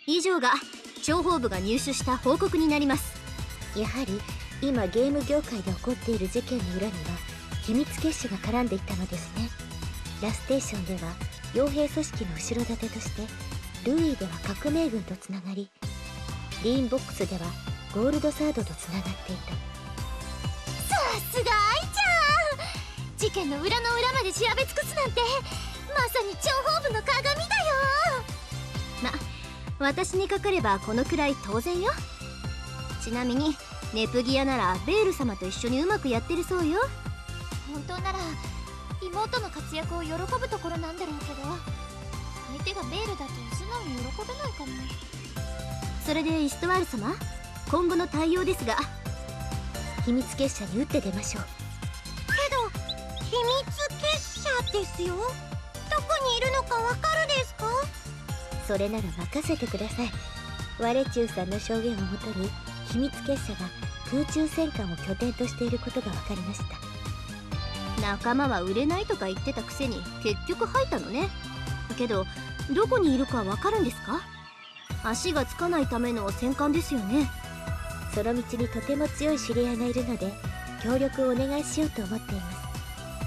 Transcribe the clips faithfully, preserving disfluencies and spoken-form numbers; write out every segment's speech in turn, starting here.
以上が諜報部が入手した報告になります。 やはり今ゲーム業界で起こっている事件の裏には秘密結社が絡んでいたのですね。ラステーションでは傭兵組織の後ろ盾としてルイでは革命軍とつながり、リーンボックスではゴールドサードとつながっていた。 さすが愛ちゃん、事件の裏の裏まで調べ尽くすなんてまさに諜報部の鏡だよ。 ま、私にかかればこのくらい当然よ。ちなみにネプギアならベール様と一緒にうまくやってるそうよ。 本当なら妹の活躍を喜ぶところなんだろうけど、相手がベールだと素直に喜べないかも。 それでイストワール様、今後の対応ですが。 秘密結社に打って出ましょう。 けど秘密結社ですよ。どこにいるのかわかるですか？ それなら任せてください。ワレチュウさんの証言をもとに秘密結社が空中戦艦を拠点としていることが分かりました。 仲間は売れないとか言ってたくせに結局入ったのね。けどどこにいるかわかるんですか？足がつかないための戦艦ですよね。 その道にとても強い知り合いがいるので協力をお願いしようと思っています。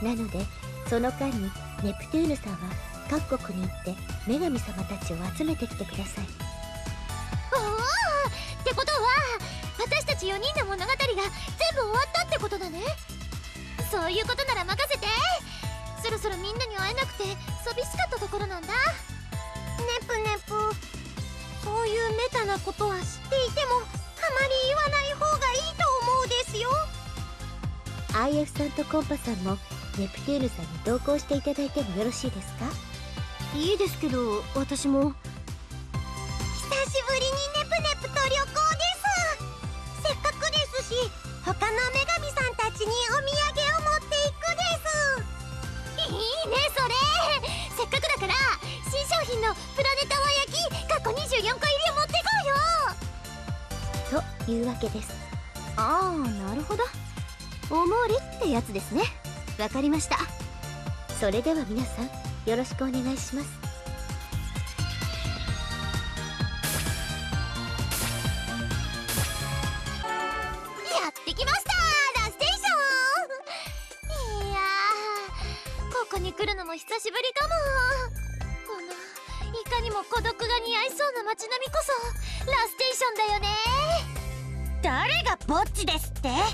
なのでその間にネプテューヌさんは各国に行って女神様たちを集めてきてください。 おお、ってことは私たちよにんの物語が全部終わったってことだね。そういうことなら任せて。そろそろみんなに会えなくて寂しかったところなんだ。ネプネプ、そういうメタなことは知っていてもあまり言わない方がいいと思うですよ。 アイエフ さんとコンパさんもネプテューヌさんに同行していただいてもよろしいですか？ いいですけど、私も。 久しぶりにネプネプと旅行です。せっかくですし他の女神さんたちにお土産を持っていくです。いいねそれ。せっかくだから新商品のプラネタワ焼き過去にじゅうよんこ入りを持っていこうよというわけです。 ああ、なるほど。おもりってやつですね。わかりました。 それでは皆さんよろしくお願いします。 やってきましたラステーション。いやー、ここに来るのも久しぶりかも。このいかにも孤独が似合いそうな街並みこそラステーションだよね。誰がぼっちですって？おお、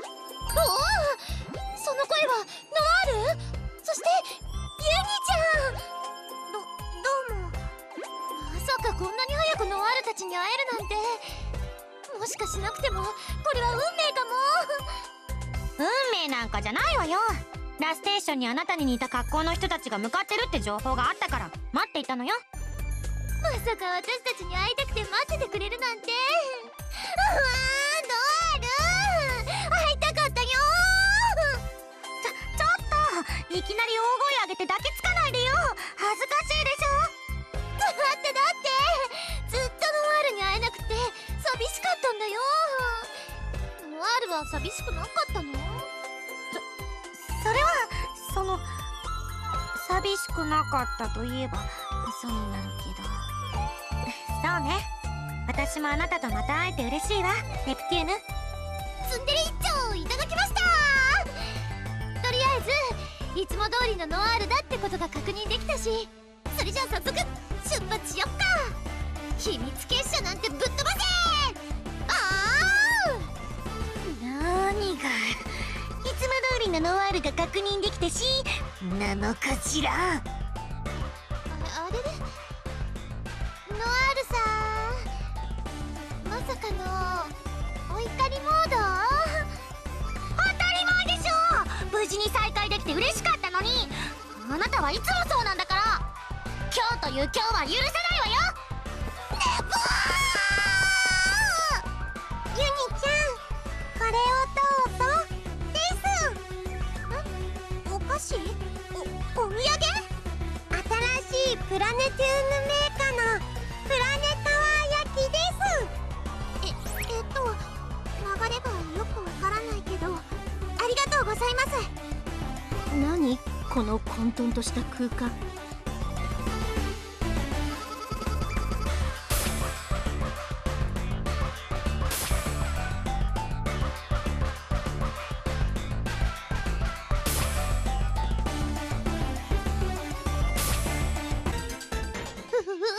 その声はノワール？そしてユニちゃん。どどうも。まさかこんなに早くノワールたちに会えるなんて。もしかしなくてもこれは運命かも。 運命なんかじゃないわよ。ラステーションにあなたに似た格好の人たちが向かってるって情報があったから待っていたのよ。 まさか私たちに会いたくて待っててくれるなんて。うわー、ノアール会いたかったよー。ちょちょっといきなり大声上げて抱きつかないでよ。恥ずかしいでしょ。 だってだってずっとノアールに会えなくて寂しかったんだよ。ノアールは寂しくなかったの？ それはその寂しくなかったといえば嘘になるけど。そうね、私もあなたとまた会えて嬉しいわネプテューヌ。 ツンデレ一丁いただきました。とりあえずいつも通りのノアールだってことが確認できたし、それじゃあ早速出発しよっか。秘密結社なんてぶっ飛ばせ。あー、 なーにがいつも通りのノワールが確認できたしなのかしら。あ, あれれノワールさん、まさかのお怒りモード？ 当たり前でしょ。無事に再会できて嬉しかったのに。あなたはいつもそうなんだから。今日という今日は許せないわよ。 ネポーユニちゃん、これをどうぞです。ん？お菓子？お、お土産？新しいプラネテューヌメーカのプラネタワー焼きです。え、えっと流れがよくわからないけどありがとうございます。 何この混沌とした空間。 わ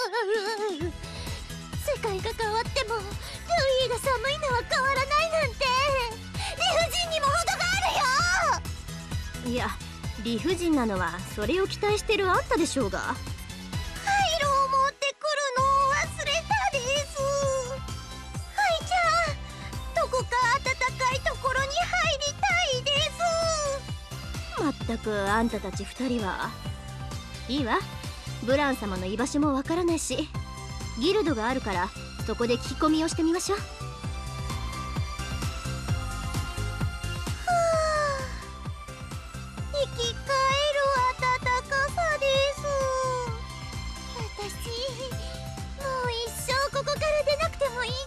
世界が変わってもルイが寒いのは変わらないなんて、理不尽にも程があるよ。 いや、理不尽なのはそれを期待してるあんたでしょうが。 カイロを持ってくるのを忘れたです。はいちゃん、どこか暖かいところに入りたいです。 まったくあんたたち二人はいいわ。ブラン様の居場所もわからないし、ギルドがあるからそこで聞き込みをしてみましょう。 生き返る暖かさです。 私もう一生ここから出なくてもいい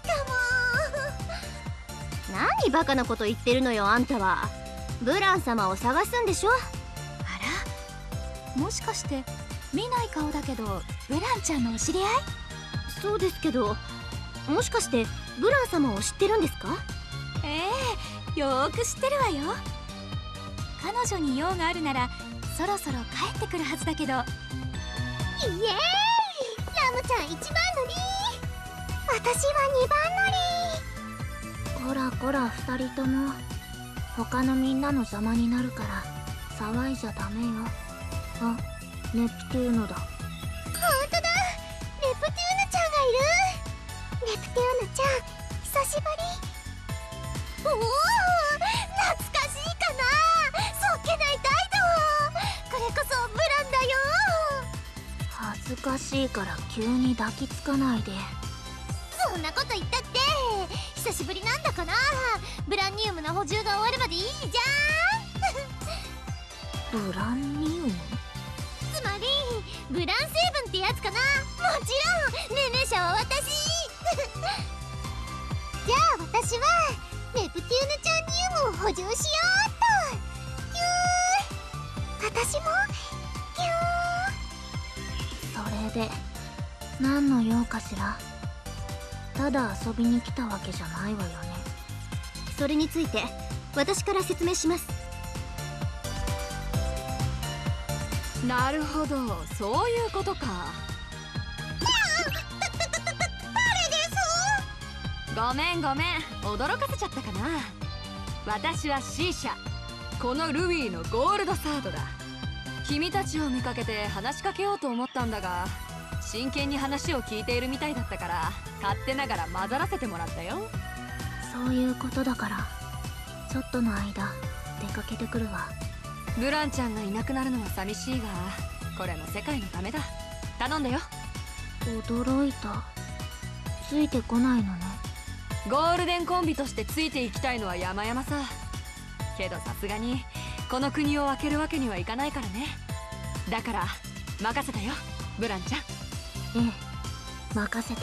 かも。 何バカなこと言ってるのよあんたは。ブラン様を探すんでしょ。 あら、もしかして見ない顔だけどブランちゃんのお知り合い？ そうですけど、もしかしてブラン様を知ってるんですか？ ええ、よーく知ってるわよ。彼女に用があるならそろそろ帰ってくるはずだけど。 イエーイ、ラムちゃん一番乗り、私は二番乗り。 こらこら二人とも、他のみんなの邪魔になるから騒いじゃダメよ。あ、ネプテューノだ。 ほんとだ、ネプテューヌちゃんがいる。ネプテューヌちゃん、久しぶり。おお、懐かしいかな。そっけない態度、これこそブランだよ。 恥ずかしいから急に抱きつかないで。 そんなこと言ったって久しぶりなんだから、ブランニウムの補充が終わるまでいいじゃん。 ブランニウム？ つまりブラン成分ってやつかな。もちろん命名者は私。じゃあ私はネプテューヌちゃんニウムを補充しようっと。キュー、私もキュー。 それで何の用かしら。ただ遊びに来たわけじゃないわよね。 それについて私から説明します。 なるほど、そういうことか。ごめんごめん、驚かせちゃったかな。私は C 社、このルイーのゴールドサードだ。君たちを見かけて話しかけようと思ったんだが、真剣に話を聞いているみたいだったから勝手ながら混ざらせてもらったよ。 そういうことだからちょっとの間出かけてくるわ。 ブランちゃんがいなくなるのは寂しいが、これも世界のためだ。頼んだよ。 驚いた。ついてこないのね。 ゴールデンコンビとしてついていきたいのは山々さ。けどさすがにこの国を開けるわけにはいかないからね。だから任せたよ、ブランちゃん。 ええ、任せて。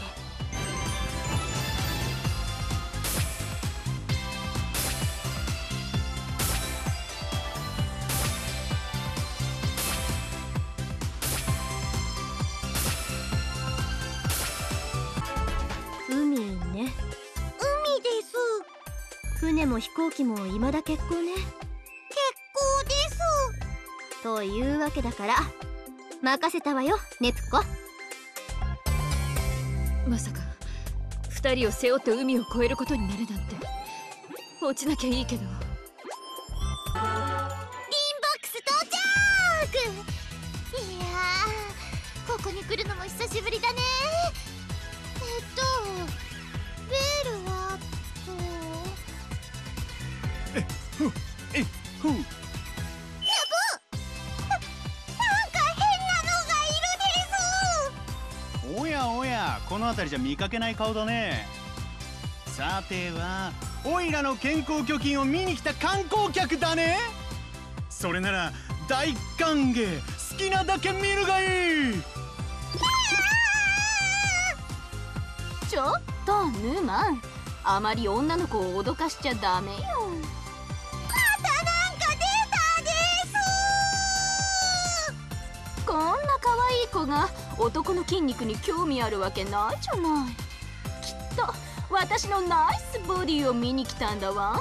海ね。 海です。 船も飛行機も未だ欠航ね。 結構です。 というわけだから任せたわよ、ネプコ。 まさか二人を背負って海を越えることになるなんて。落ちなきゃいいけど。 リンボックス到着。いやー、ここに来るのも久しぶりだね。えっとベールはとえふえふなんか変なのがいるです。 おやおや、この辺りじゃ見かけない顔だね。さてはオイラの健康貯金を見に来た観光客だね。それなら大歓迎、好きなだけ見るがいい。 ちょっとヌーマン、あまり女の子を脅かしちゃダメよ。 またなんか出たです。 こんな可愛い子が男の筋肉に興味あるわけないじゃない。きっと私のナイスボディを見に来たんだわ。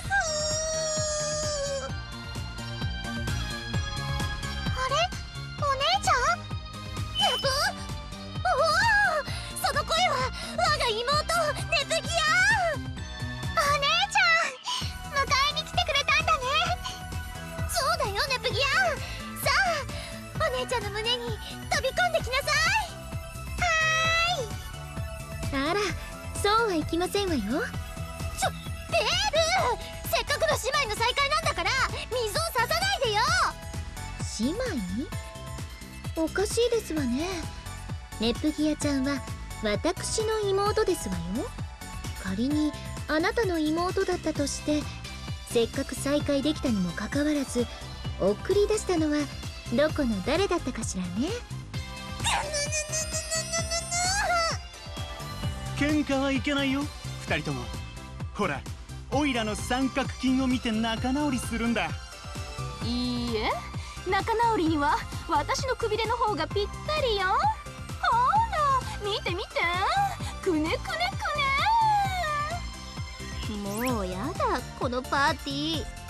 あれ、おの胸に飛び込んできなさい。はあら、そうはいきませんわよ。 ーい。ちょ、ベール、せっかくの姉妹の再会なんだから水を差さないでよ。 姉妹？おかしいですわね。ネプギアちゃんは私の妹ですわよ。仮にあなたの妹だったとして、せっかく再会できたにもかかわらず送り出したのはどこの誰だったかしらね。 喧嘩はいけないよ、二人とも。ほら、オイラの三角筋を見て仲直りするんだ。 いいえ、仲直りには私のくびれの方がぴったりよ。ほら見て見て、くねくねくね。 もうやだこのパーティー。